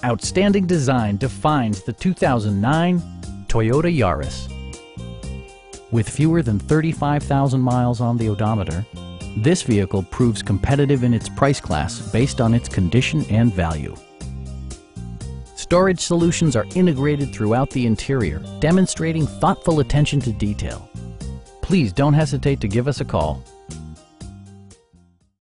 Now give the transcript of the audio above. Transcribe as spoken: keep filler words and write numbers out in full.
Outstanding design defines the two thousand nine Toyota Yaris. With fewer than thirty-five thousand miles on the odometer, this vehicle proves competitive in its price class based on its condition and value. Storage solutions are integrated throughout the interior, demonstrating thoughtful attention to detail. Please don't hesitate to give us a call.